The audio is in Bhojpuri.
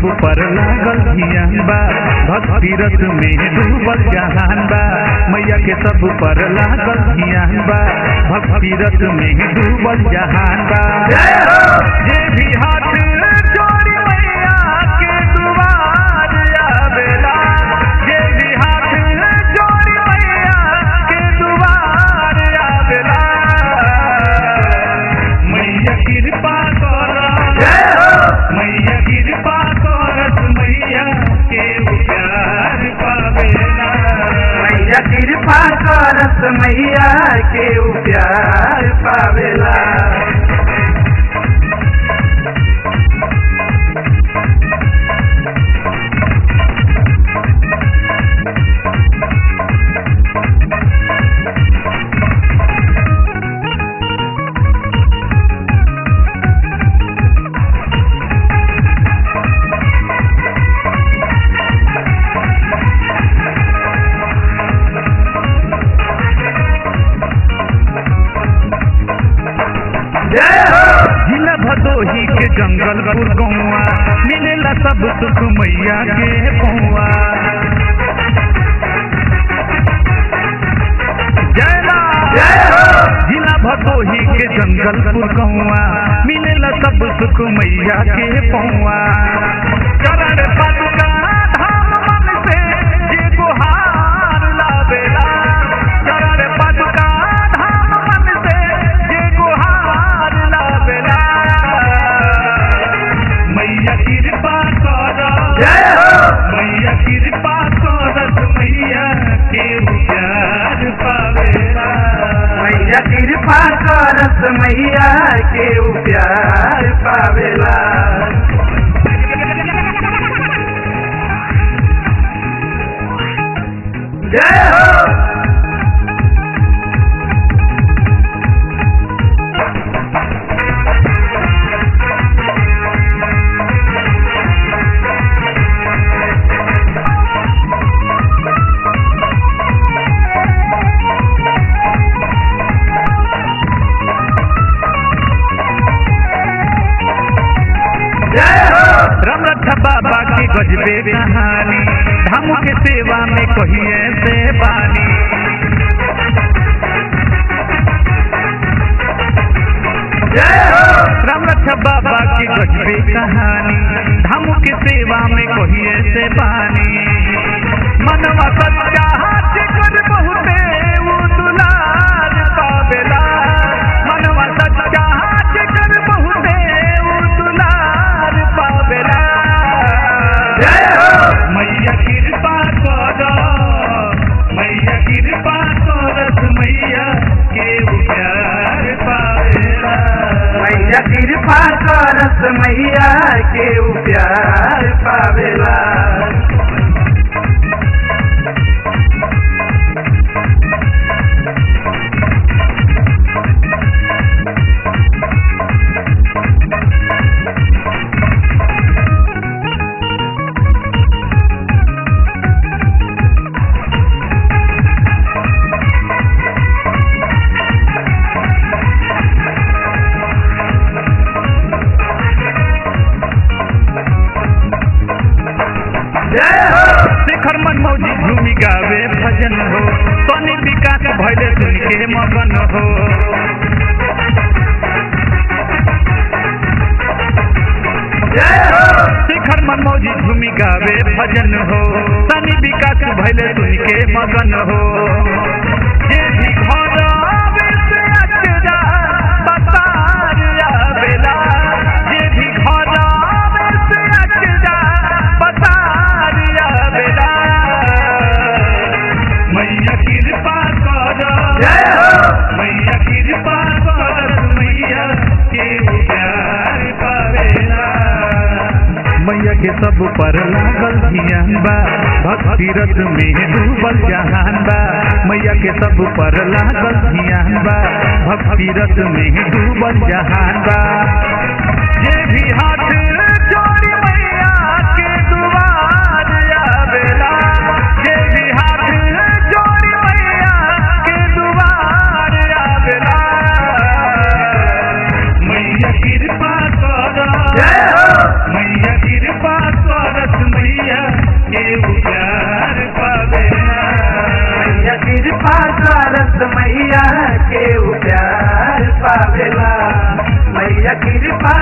पर लागल धियान बा, भक्ति रस में डूबल जहान बा। मैया के सब पर लागल धियान बा, भक्ति रस में डूबल जहान बा। जे भी हाथ जोड़ी मैया के दुआर आवेला, जे भी हाथ जोड़ी मैया के दुआर आवेला। मैया कृपा कर, मैया कृपा करत मैया के प्यार पावेला। मैया कृपा करत मैया के प्यार पावेला। जिला भदोही के जंगलपुर गौआ मिलेला सब सुख मैया के पौआ। जिला भदोही के जंगलपुर गौआ मिलेला सब सुख मैया के पौआ। चरण पादुका धाम मन से जे गुहार लावेला, चरण पादुका धाम मन से जे गुहार लावेला। मैया कृपा कर, मैया कृपा करत मैया के प्यार पावेला। मैया कृपा करत मैया के प्यार पावेला। जय हो। रमरथ बाबा की गजबे कहानी, धाम के सेवा में कहिए से बानी। रमरथ बाबा की गजबे कहानी, धाम के सेवा में कहिए से बानी। मनवा सच्चा जिगर बहुते वो दुलार पावेला, मनवा सच्चा जिगर बहुते वो दुलार पावेला। मैया कृपा कर, मैया कृपा करत मैया के प्यार पावेला। मैया कृपा करत मैया के प्यार पावेला। शेखर मनमौजी झूमी गावे भजन हो, सोनी विकास भैले सुन के मगन हो। शेखर मनमौजी झूमी गावे भजन हो, सोनी विकास भैले सुन के मगन हो। जे भी घर आवे से अचरा पतार आवेला, जे भी घर आवे से अचरा पतार आवेला। मैया कृपा कर, मैया कृपा करत मैया के प्यार पावेला। मैया के सब पर लागल धियान बा, भक्ति रस में डूबल जहान बा। मैया के सब पर लागल धियान बा, भक्ति रस में डूबल जहान बा। जे भी हाथ जोड़ी मैया के दुआर आवेला, जे भी हाथ जोड़ी मैया के दुआर आवेला। मैया कृपा कर, मैया कृपा कर। पावेला मैया कृपा